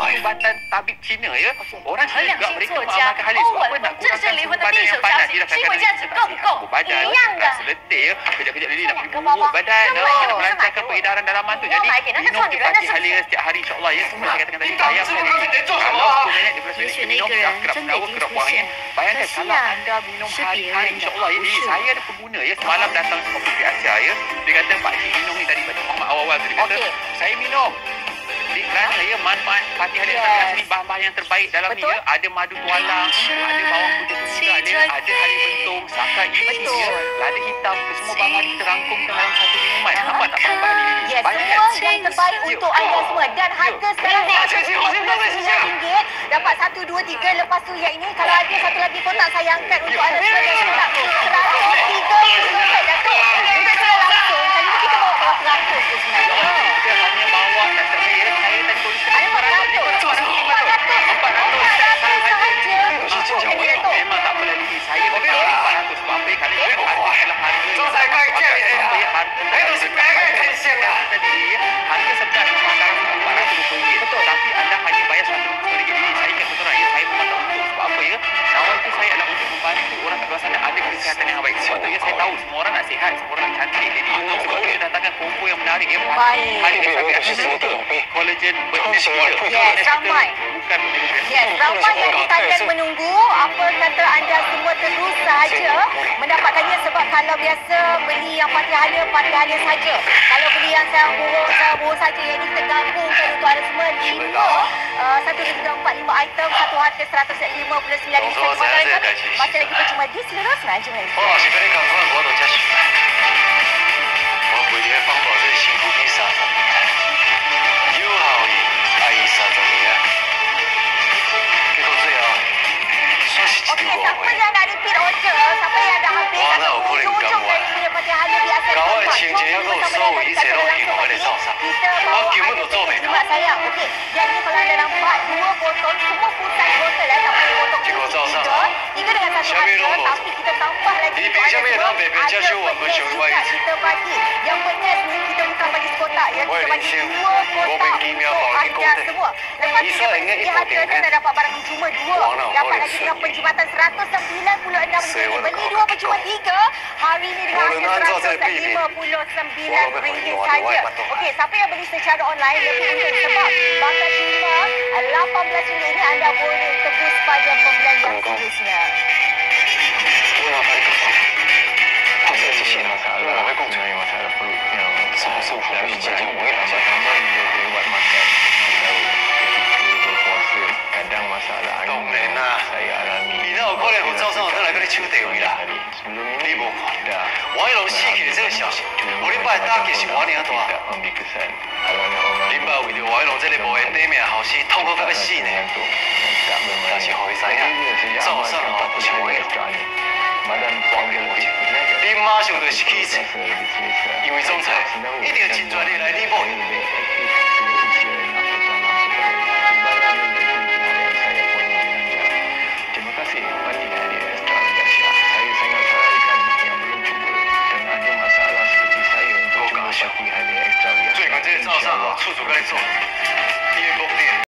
perubatan tabib Cina ya. Orang 和 Cina 两 juga 星 mereka 座讲 mengamalkan hal 欧 itu. 文 Apa nak 这是 kurangkan 离 suhu 婚的 badan 第一 yang 手消 panas. 息， Dia 新闻这样子够不够？ badan 一样的。 seletih ya. Kejap-kejap lagi nak Ke buruk bawah. badan. Ke Nak bawah. kena melancarkan peredaran dalaman tu. Jadi 买给那个 minum 少女 dia 人的 pagi 是不 hari 是？ setiap hari insya-Allah ya. Seperti saya katakan tadi 你导 saya 致我 sendiri 们得做什么 kalau 啊？ 10 minit 15 minit 也许 minum 那个 dah 人 kerap 真的已 tahu 经 kerap 出 buang 现 ya. Bayangkan 可是 kalau 啊 anda minum 是别 hari-hari 人的 insya-Allah ya. 不 Jadi 是 saya ada pengguna ya. Semalam datang kopi Asia ya. Dia kata Pak Cik minum ni tadi Pak Cik Muhammad awal-awal tu. Dia kata Okey. saya minum. Jadi kerana ya manfaat Fatih Halia Yes. ni bahan-bahan yang terbaik dalam ni Betul. ya. Ada madu tualang, ada bawang putih tunggal, ada hari bentung, sakar isi Betul. ya, lada hitam, semua bahan kita rangkumkan dalam satu minuman. Nampak tak bahan-bahan ini? Yes, Bayangkan. semua yang terbaik untuk anda semua. Dan harga sekarang RM49 dapat 1, 2, 3. Lepas tu yang ini kalau ada satu lagi kotak saya angkat untuk anda semua. Dan kotak RM130 Datuk. Kita kena langsung. Kali ni kita bawa berapa ratus je sebenarnya. Kita hanya bawa data saya tadi tulis Ada 400. 400 sahaja. Ini Datuk. memang tak boleh lebih. Saya bagi 400 sebab apa? Kalau dia harga adalah harga. Harga tadi harga sebenarnya sekarang RM400. Betul. Tapi anda hanya bayar RM150 ini. Saya ingat betul ya. Saya memang tak untung. Sebab apa ya? Awal tu saya adalah untuk membantu orang kat luar sana ada kesihatan yang baik. Sebab tu ya saya tahu semua orang nak sihat, semua orang nak cantik. Jadi sebab tu saya datangkan combo yang menarik ya. Baik. Hari collagen Yes, ramai. Bukan Yes, ramai yang di talian menunggu. Apa kata anda semua terus sahaja mendapatkannya sebab kalau biasa beli yang Fatih Halia saja. Kalau beli yang saya buruk saja yang ini kita gabungkan untuk anda semua 1, 2, 3, 4, 5 item, satu harga RM159. Masih lagi percuma di seluruh Semenanjung Malaysia. 我是俾你咁可能我度只船，我陪你去奔波都要辛苦啲30年，要效益係30年，結果最後算是一 Okey, 條 siapa 過去。 yang nak repeat order? Siapa yang dah habis Wah, nak atau aku boleh hujung gamu, dari punya Fatih Halia biasa Kau tempat. ada cincin yang kau Bersama tahu, dengan ini kata saya langsung rohim, ada tadi, salsa. Kita bawa Kau kirim ada tu tahu, Jimat sayang. Okey, yang ni kalau anda nampak 2 botol, semua full size botol tak payah botol Cikgu kecil. salsa. 3 dengan satu Siapa yang harga, nombor? tapi kita tambah lagi Di untuk ping anda siapa yang semua. nombor? Biar Ada jauh, apa penyes jauh juga baik. kita bagi. Yang penyes ni kita bukan bagi sekotak ya, Wah, kita bagi Lin Sim. 2 Gua kotak main kimia untuk power anda contact. semua. Lepas tu Isa ingat dia itu harga tinggal. dah dapat barang percuma 2. Wah, nak Dapat boleh lagi dengan sedih. penjimatan RM196 Sewa beli kau 2 percuma kau. 3. Hari ni dengan Boleh nak harga ansur saya pilih. RM159 Boleh, saja. boleh. Okey, siapa yang beli secara online lebih untung sebab bakal terima RM18 ini anda boleh tebus pada pembelian yang seterusnya. 我拿翻个房，好在这些呢，我拿回工程，什么时候好去接近我也来下。当然啦，你哪有可能有早上有来跟你抢地位啦？你无看，王一龙死去的这个消息，无你爸打击是我尔大。恁爸为着王一龙这个无缘底命后生，痛苦到要死呢。但是互伊知影，早上哦不是王一龙。你马上就是气死，因为总裁一定真全力来你某。